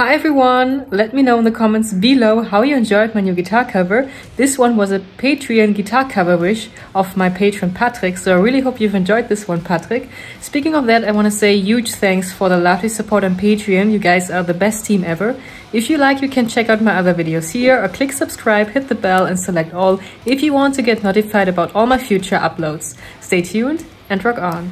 Hi everyone! Let me know in the comments below how you enjoyed my new guitar cover. This one was a Patreon guitar cover wish of my patron Patrick, so I really hope you've enjoyed this one, Patrick. Speaking of that, I want to say huge thanks for the lovely support on Patreon. You guys are the best team ever. If you like, you can check out my other videos here or click subscribe, hit the bell and select all if you want to get notified about all my future uploads. Stay tuned and rock on!